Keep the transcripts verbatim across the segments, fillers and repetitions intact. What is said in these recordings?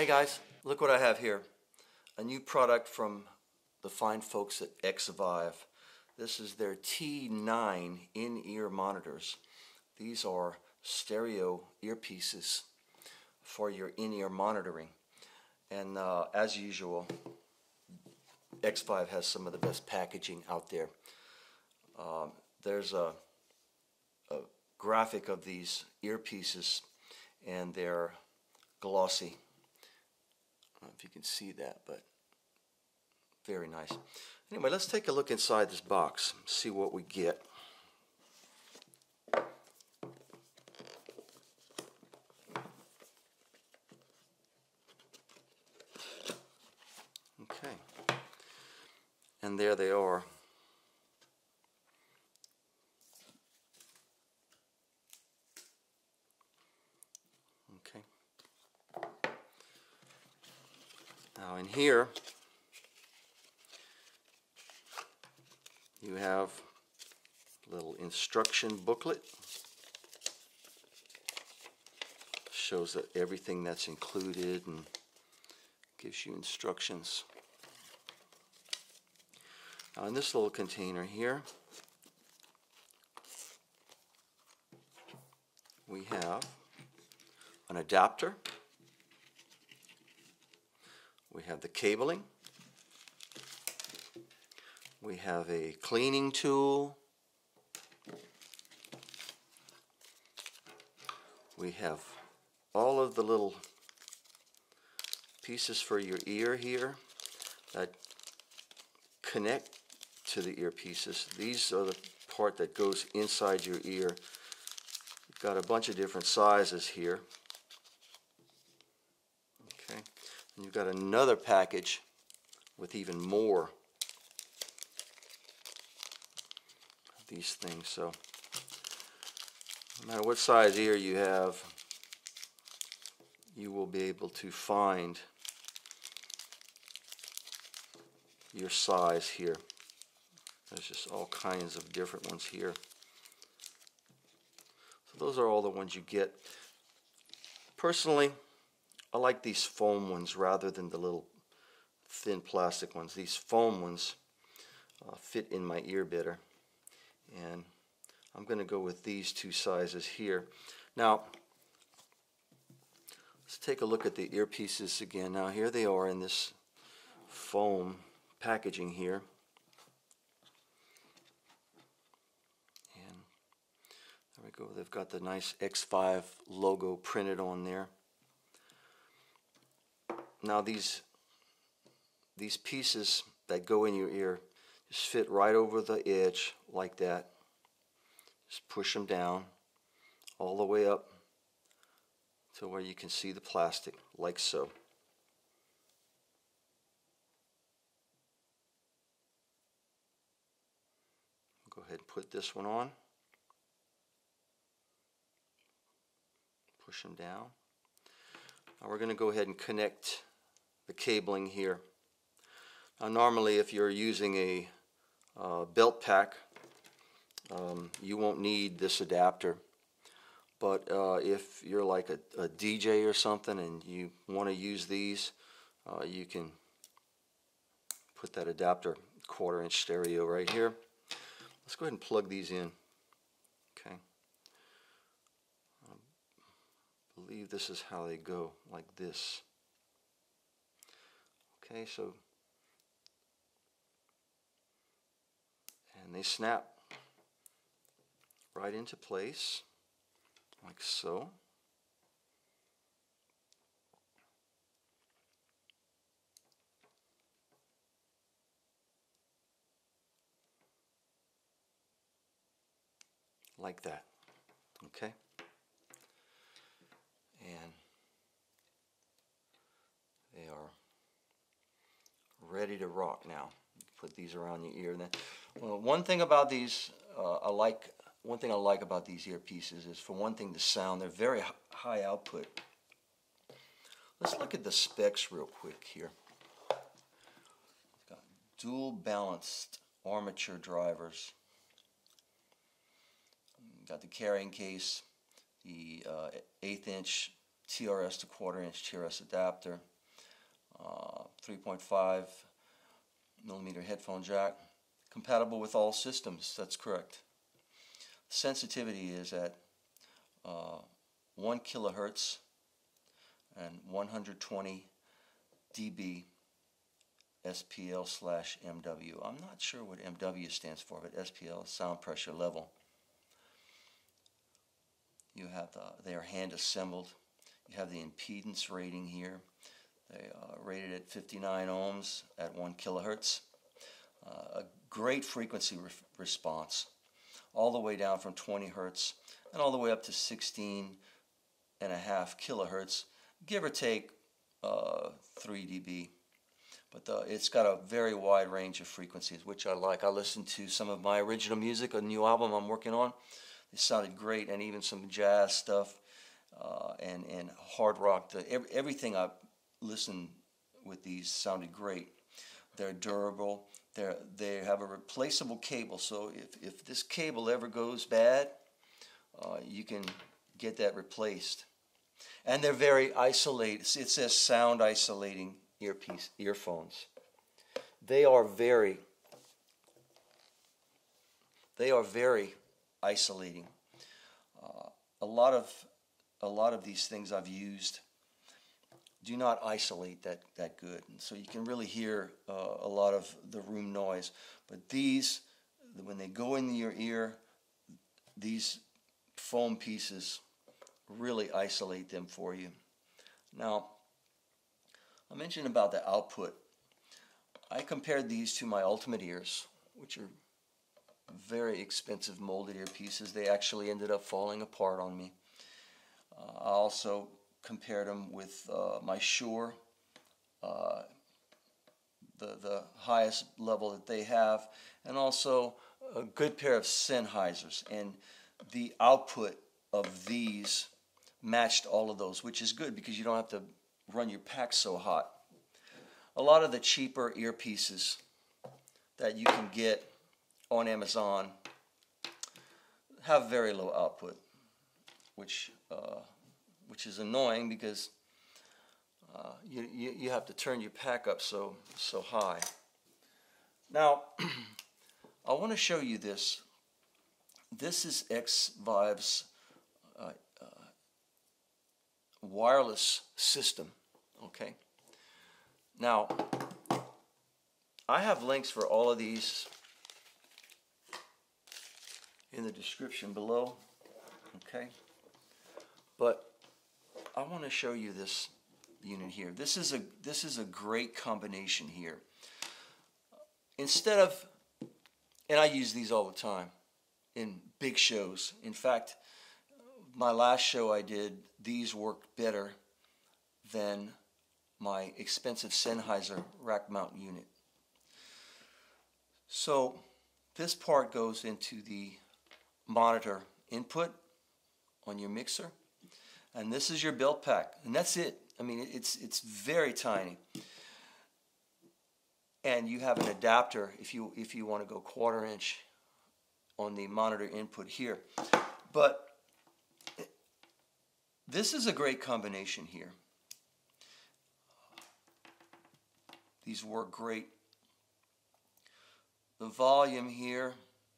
Hey guys, look what I have here. A new product from the fine folks at Exavive. This is their T nine in-ear monitors. These are stereo earpieces for your in-ear monitoring. And uh, as usual, Exavive has some of the best packaging out there. Um, there's a, a graphic of these earpieces, and they're glossy. I don't know if you can see that, but very nice. Anyway, let's take a look inside this box, see what we get. Okay, and there they are. Okay. Now in here you have a little instruction booklet. Shows that everything that's included and gives you instructions. Now in this little container here we have an adapter. We have the cabling. We have a cleaning tool. We have all of the little pieces for your ear here that connect to the earpieces. These are the part that goes inside your ear. You've got a bunch of different sizes here. Okay, and you've got another package with even more of these things. So no matter what size ear you have, you will be able to find your size here. There's just all kinds of different ones here. So those are all the ones you get. Personally, I like these foam ones rather than the little thin plastic ones. These foam ones uh, fit in my ear better, and I'm going to go with these two sizes here. Now let's take a look at the earpieces again. Now here they are in this foam packaging here. And there we go. They've got the nice Exavive logo printed on there. Now these these pieces that go in your ear just fit right over the edge like that. Just push them down all the way up to where you can see the plastic, like so. Go ahead and put this one on. Push them down. Now we're going to go ahead and connect the cabling here. Now normally if you're using a uh, belt pack, um, you won't need this adapter. But uh, if you're like a, a D J or something and you want to use these, uh, you can put that adapter, quarter inch stereo right here. Let's go ahead and plug these in. Okay. I believe this is how they go, like this. Okay, so, and they snap right into place, like so. Like that. Okay. And they are ready to rock now. Put these around your ear. Then, well, one thing about these, uh, I like. One thing I like about these earpieces is, for one thing, the sound. They're very high output. Let's look at the specs real quick here. It's got dual balanced armature drivers. Got the carrying case, the uh, eighth inch T R S to quarter inch T R S adapter, uh, three point five millimeter headphone jack, compatible with all systems. That's correct. Sensitivity is at uh, one kilohertz and one hundred twenty dB S P L slash M W. I'm not sure what M W stands for, but S P L is sound pressure level. You have the, they are hand assembled. You have the impedance rating here. They are rated at fifty-nine ohms at one kilohertz. Uh, a great frequency re response, all the way down from twenty hertz and all the way up to sixteen and a half kilohertz, give or take uh, three dB. But the, it's got a very wide range of frequencies, which I like. I listened to some of my original music, a new album I'm working on. It sounded great, and even some jazz stuff uh, and, and hard rock. The, every, everything I listened with these sounded great. They're durable. They're, they have a replaceable cable, so if, if this cable ever goes bad, uh, you can get that replaced. And they're very isolated. It says sound isolating earpiece, earphones. They are very, they are very isolating. Uh, a lot of, a lot of these things I've used do not isolate that that good, and so you can really hear uh, a lot of the room noise. But these, when they go in your ear, these foam pieces really isolate them for you. Now, I mentioned about the output. I compared these to my Ultimate ears, which are very expensive molded earpieces. They actually ended up falling apart on me. Uh, I also compared them with uh, my Shure, uh, the, the highest level that they have, and also a good pair of Sennheisers. And the output of these matched all of those, which is good because you don't have to run your pack so hot. A lot of the cheaper earpieces that you can get on Amazon have very low output, which uh, which is annoying because uh, you, you you have to turn your pack up so so high. Now, I want to show you this. This is X-Vive's uh, uh, wireless system. Okay. Now, I have links for all of these in the description below. Okay. But I want to show you this unit here. This is a this is a great combination here. Instead of, and I use these all the time in big shows. In fact, my last show I did, these worked better than my expensive Sennheiser rack mount unit. So this part goes into the monitor input on your mixer, and this is your belt pack, and that's it. I mean, it's it's very tiny, and you have an adapter if you if you want to go quarter inch on the monitor input here. But this is a great combination here. These work great. The volume here,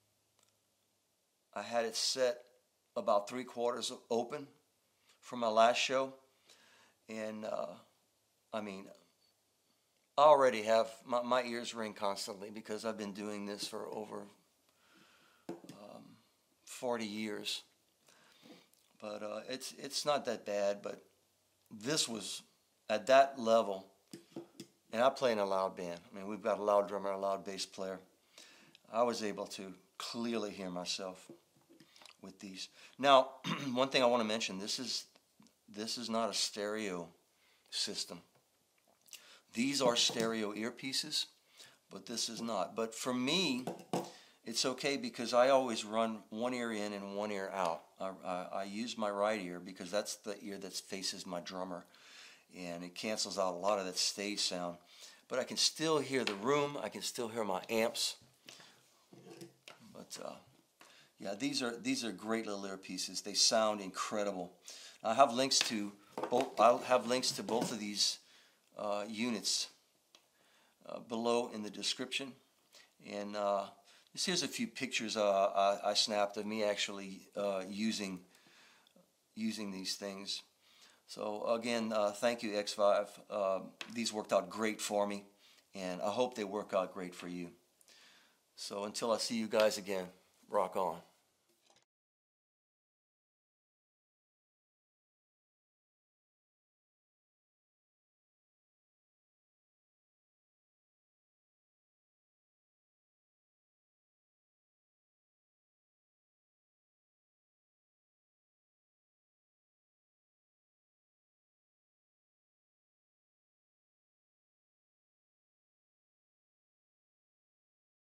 I had it set about three quarters open for my last show, and uh, I mean, I already have my, my ears ring constantly because I've been doing this for over um, forty years. But uh, it's it's not that bad. But this was at that level. And I play in a loud band. I mean, we've got a loud drummer, a loud bass player. I was able to clearly hear myself with these. Now, one thing I want to mention, this is this is not a stereo system. These are stereo earpieces, but this is not. But for me, it's okay because I always run one ear in and one ear out. I, I, I use my right ear because that's the ear that faces my drummer, and it cancels out a lot of that stage sound. But I can still hear the room. I can still hear my amps. But uh, yeah, these are these are great little earpieces. They sound incredible. I have links to both, I'll have links to both of these uh, units uh, below in the description. And uh, this here's a few pictures uh, I, I snapped of me actually uh, using using these things. So again, uh, thank you, X five. Uh, these worked out great for me, and I hope they work out great for you. So until I see you guys again, rock on.